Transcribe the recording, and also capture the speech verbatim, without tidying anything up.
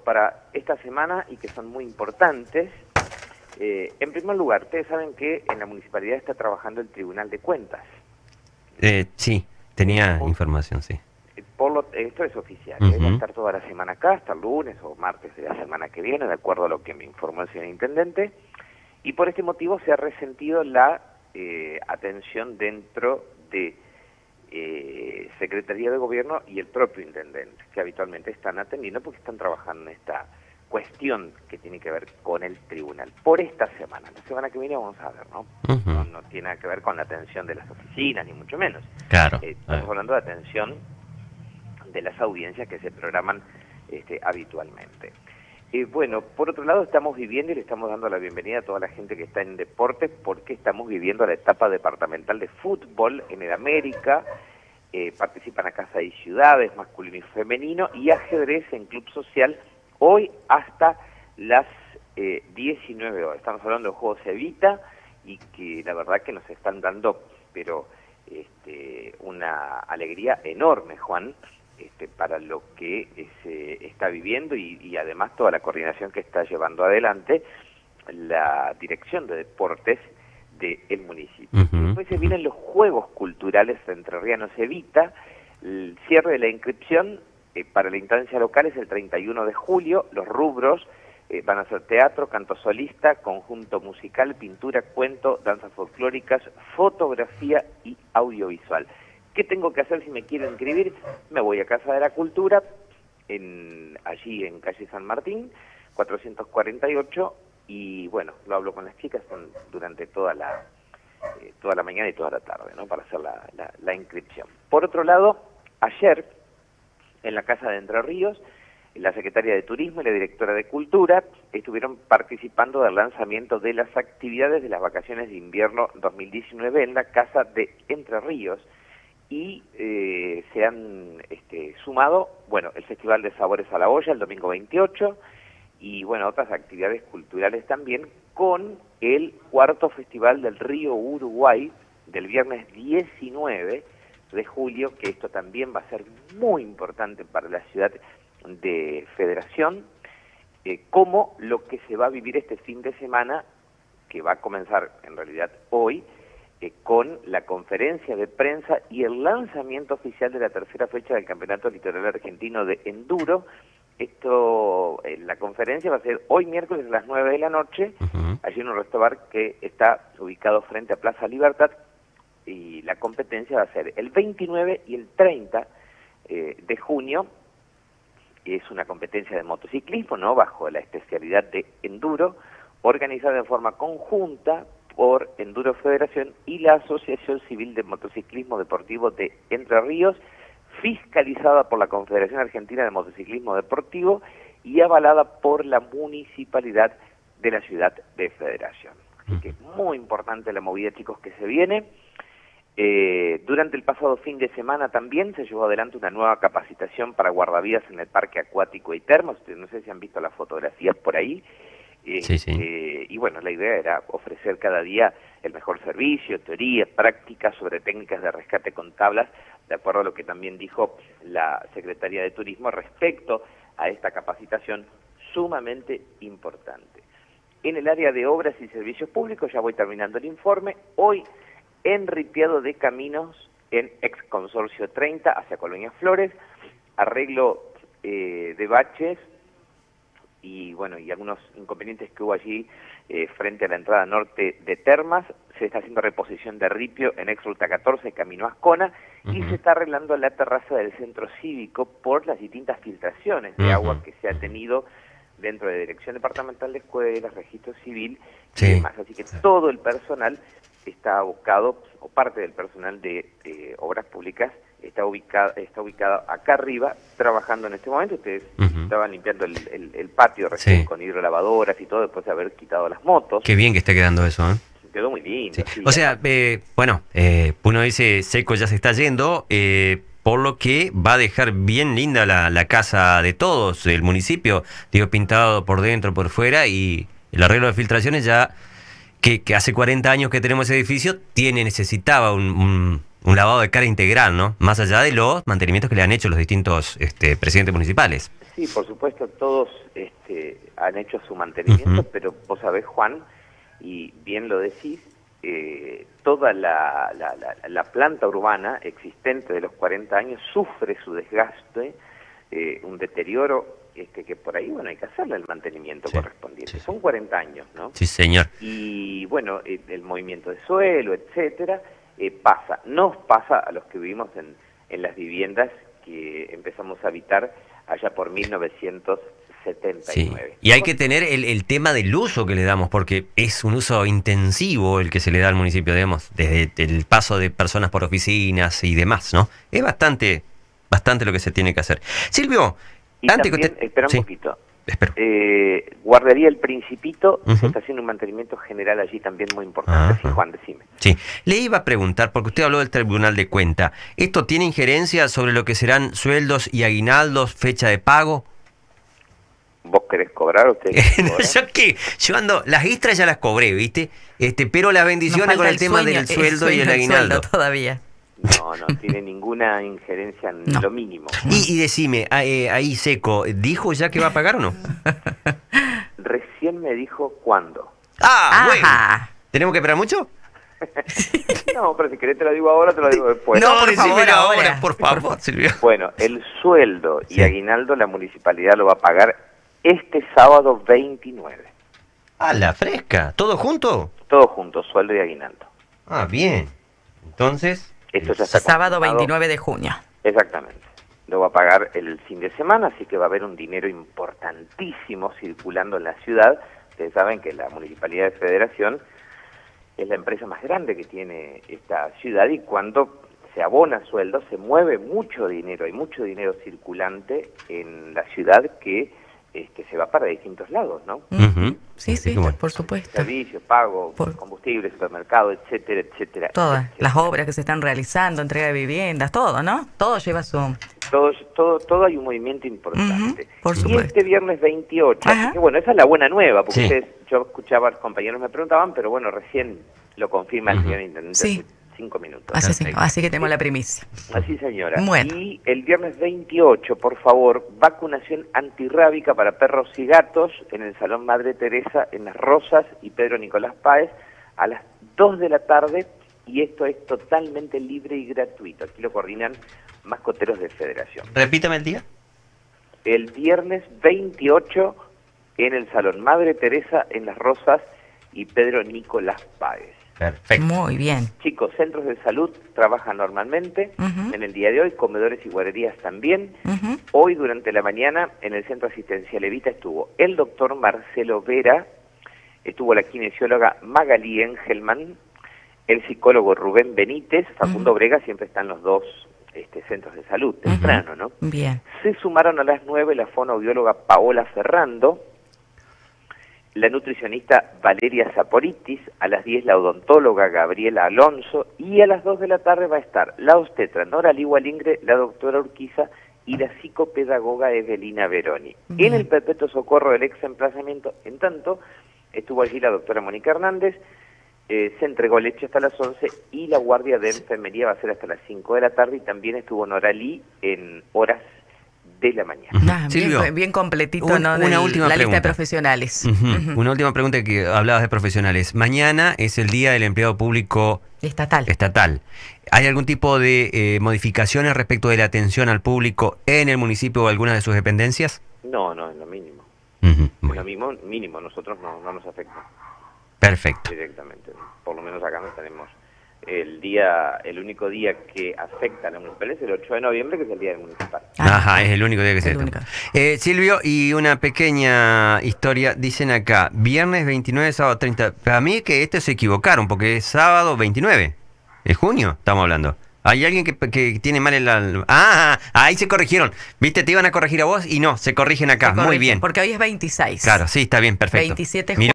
para esta semana y que son muy importantes. Eh, en primer lugar, ustedes saben que en la municipalidad está trabajando el Tribunal de Cuentas. Eh, sí, tenía Por, información, sí. Por lo, esto es oficial, Uh-huh. ¿eh? Va a estar toda la semana acá, hasta el lunes o martes de la semana que viene, de acuerdo a lo que me informó el señor intendente. Y por este motivo se ha resentido la eh, atención dentro de eh, Secretaría de Gobierno y el propio intendente, que habitualmente están atendiendo porque están trabajando en esta cuestión que tiene que ver con el tribunal. Por esta semana, la semana que viene vamos a ver, ¿no? Uh-huh. No, no tiene nada que ver con la atención de las oficinas, ni mucho menos. Claro. Eh, estamos hablando de atención de las audiencias que se programan este, habitualmente. Eh, bueno, por otro lado estamos viviendo y le estamos dando la bienvenida a toda la gente que está en deporte porque estamos viviendo la etapa departamental de fútbol en el América, eh, participan acá seis ciudades, masculino y femenino, y ajedrez en Club Social hoy hasta las eh, diecinueve horas. Estamos hablando de juegos Evita y que la verdad que nos están dando pero este, una alegría enorme, Juan, Este, para lo que se está viviendo y, y además toda la coordinación que está llevando adelante la Dirección de Deportes del municipio. Uh-huh. Después se vienen los Juegos Culturales Entrerrianos Evita, el cierre de la inscripción eh, para la instancia local es el treinta y uno de julio, los rubros eh, van a ser teatro, canto solista, conjunto musical, pintura, cuento, danzas folclóricas, fotografía y audiovisual. ¿Qué tengo que hacer si me quiero inscribir? Me voy a Casa de la Cultura, en, allí en calle San Martín, cuatrocientos cuarenta y ocho, y bueno, lo hablo con las chicas son durante toda la eh, toda la mañana y toda la tarde, ¿no? Para hacer la, la, la inscripción. Por otro lado, ayer, en la Casa de Entre Ríos, la Secretaria de Turismo y la Directora de Cultura estuvieron participando del lanzamiento de las actividades de las vacaciones de invierno dos mil diecinueve en la Casa de Entre Ríos, y eh, se han este, sumado, bueno, el Festival de Sabores a la Olla el domingo veintiocho y, bueno, otras actividades culturales también con el cuarto Festival del Río Uruguay del viernes diecinueve de julio, que esto también va a ser muy importante para la ciudad de Federación, eh, como lo que se va a vivir este fin de semana, que va a comenzar en realidad hoy, Eh, con la conferencia de prensa y el lanzamiento oficial de la tercera fecha del Campeonato Litoral Argentino de Enduro. Esto, eh, la conferencia va a ser hoy miércoles a las nueve de la noche, uh-huh. allí en un restaurante que está ubicado frente a Plaza Libertad, y la competencia va a ser el veintinueve y el treinta eh, de junio. Es una competencia de motociclismo, ¿no?, bajo la especialidad de Enduro, organizada en forma conjunta por Enduro Federación y la Asociación Civil de Motociclismo Deportivo de Entre Ríos, fiscalizada por la Confederación Argentina de Motociclismo Deportivo y avalada por la Municipalidad de la Ciudad de Federación. Así que es muy importante la movida, chicos, que se viene. Eh, durante el pasado fin de semana también se llevó adelante una nueva capacitación para guardavidas en el Parque Acuático y Termas. No sé si han visto las fotografías por ahí. Eh, sí, sí. Eh, y bueno, la idea era ofrecer cada día el mejor servicio, teoría, prácticas sobre técnicas de rescate con tablas, de acuerdo a lo que también dijo la Secretaría de Turismo respecto a esta capacitación sumamente importante. En el área de obras y servicios públicos, ya voy terminando el informe, hoy en ripiado de caminos en Ex Consorcio treinta hacia Colonia Flores, arreglo eh, de baches, y bueno, y algunos inconvenientes que hubo allí eh, frente a la entrada norte de Termas. Se está haciendo reposición de ripio en Ex Ruta catorce, camino a Ascona, uh-huh. y se está arreglando la terraza del centro cívico por las distintas filtraciones de uh-huh. agua que se ha tenido dentro de Dirección Departamental de Escuelas, Registro Civil sí. y demás. Así que todo el personal está abocado, o parte del personal de eh, Obras Públicas, está ubicado, está ubicado acá arriba, trabajando en este momento. Ustedes uh-huh. estaban limpiando el, el, el patio recién sí. con hidrolavadoras y todo, después de haber quitado las motos. Qué bien que esté quedando eso, ¿eh? Quedó muy lindo. Sí. Sí, o sea, eh, bueno, eh, uno dice, Seco ya se está yendo, eh, por lo que va a dejar bien linda la, la casa de todos, el municipio, digo, pintado por dentro, por fuera, y el arreglo de filtraciones ya, que, que hace cuarenta años que tenemos ese edificio, tiene, necesitaba un... un un lavado de cara integral, ¿no? Más allá de los mantenimientos que le han hecho los distintos este, presidentes municipales. Sí, por supuesto, todos este, han hecho su mantenimiento, uh-huh. pero vos sabés, Juan, y bien lo decís, eh, toda la, la, la, la planta urbana existente de los cuarenta años sufre su desgaste, eh, un deterioro este, que por ahí, bueno, hay que hacerle el mantenimiento sí, correspondiente. Sí. Son cuarenta años, ¿no? Sí, señor. Y, bueno, el, el movimiento de suelo, etcétera, eh, pasa. Nos pasa a los que vivimos en, en las viviendas que empezamos a habitar allá por mil novecientos setenta y nueve. Sí. Y hay que tener el, el tema del uso que le damos, porque es un uso intensivo el que se le da al municipio, digamos, desde el paso de personas por oficinas y demás, ¿no? Es bastante, bastante lo que se tiene que hacer. Silvio, y antes también, que usted... espera un sí. poquito. Espero. Eh, guardería El Principito, uh-huh. se está haciendo un mantenimiento general allí también muy importante. Uh-huh. Sí, Juan, decime. Sí, le iba a preguntar, porque usted habló del Tribunal de Cuenta, ¿esto tiene injerencia sobre lo que serán sueldos y aguinaldos, fecha de pago? ¿Vos querés cobrar o ustedes no, yo qué, yo ando, las extras ya las cobré, ¿viste? Este, pero las bendiciones con el, el tema sueño, del sueldo y el aguinaldo. Todavía. No, no tiene ninguna injerencia en no. lo mínimo. Y, y decime, eh, ahí Seco, ¿dijo ya que va a pagar o no? Recién me dijo cuándo. Ah, bueno. ¿Tenemos que esperar mucho? No, pero si querés te lo digo ahora, te lo digo después. No, por favor, ahora, ahora, por favor, Silvio. Bueno, el sueldo y sí. aguinaldo la municipalidad lo va a pagar este sábado veintinueve. Ah, la fresca. ¿Todo junto? Todo junto, sueldo y aguinaldo. Ah, bien. Entonces... Esto ya está sábado veintinueve de junio. Exactamente. Lo va a pagar el fin de semana, así que va a haber un dinero importantísimo circulando en la ciudad. Ustedes saben que la Municipalidad de Federación es la empresa más grande que tiene esta ciudad y cuando se abona sueldo se mueve mucho dinero, hay mucho dinero circulante en la ciudad que este, se va para distintos lados, ¿no? Uh-huh. Sí, sí, bueno. Por supuesto. Servicios, pago, por... combustible, supermercado, etcétera, etcétera. Todas etcétera. las obras que se están realizando, entrega de viviendas, todo, ¿no? Todo lleva su... Todo, todo, todo hay un movimiento importante. Uh-huh. Por y supuesto. este viernes veintiocho, así que bueno, esa es la buena nueva, porque sí. ustedes, yo escuchaba, los compañeros me preguntaban, pero bueno, recién lo confirma uh-huh. el señor intendente sí. hace cinco minutos. Así, sí. Así que tenemos la primicia. Así, señora. Bueno. Y el viernes veintiocho, por favor, vacunación antirrábica para perros y gatos en el Salón Madre Teresa, en Las Rosas y Pedro Nicolás Páez, a las dos de la tarde, y esto es totalmente libre y gratuito. Aquí lo coordinan mascoteros de Federación. Repítame el día. El viernes veintiocho en el Salón Madre Teresa, en Las Rosas y Pedro Nicolás Páez. Perfecto. Muy bien. Chicos, centros de salud trabajan normalmente uh-huh. en el día de hoy, comedores y guarderías también. Uh-huh. Hoy, durante la mañana, en el Centro Asistencial Evita estuvo el doctor Marcelo Vera, estuvo la kinesióloga Magalí Engelman, el psicólogo Rubén Benítez, Facundo uh-huh. Brega, siempre están los dos este, centros de salud, temprano, uh-huh. ¿no? Bien. Se sumaron a las nueve la fonoaudióloga Paola Ferrando, la nutricionista Valeria Zaporitis, a las diez la odontóloga Gabriela Alonso, y a las dos de la tarde va a estar la obstetra Nora Liwalingre, la doctora Urquiza y la psicopedagoga Evelina Veroni. Bien. En el Perpetuo Socorro del ex emplazamiento, en tanto, estuvo allí la doctora Mónica Hernández, eh, se entregó leche hasta las once y la guardia de enfermería va a ser hasta las cinco de la tarde, y también estuvo Nora Lee en horas de la mañana. Ah, Silvio, bien, bien completito, un, ¿no? Una Del, última la pregunta. lista de profesionales. Uh-huh. Uh-huh. Una última pregunta, que hablabas de profesionales. Mañana es el Día del Empleado Público Estatal. Estatal. ¿Hay algún tipo de eh, modificaciones respecto de la atención al público en el municipio o alguna de sus dependencias? No, no, es lo mínimo. Uh-huh. Es lo mismo, mínimo, nosotros no, no nos afecta. Perfecto. Directamente. Por lo menos acá no tenemos el día, el único día que afecta a la municipalidad es el ocho de noviembre, que es el día del municipal. Ajá, es el único día que se único. Eh, Silvio, y una pequeña historia, dicen acá, viernes veintinueve, sábado treinta. Para mí que este se equivocaron, porque es sábado veintinueve de junio, estamos hablando. Hay alguien que, que tiene mal el... Ah, ahí se corrigieron. Viste, te iban a corregir a vos y no, se corrigen acá. Se corrigen, muy bien. Porque hoy es veintiséis. Claro, sí, está bien, perfecto. veintisiete Mira,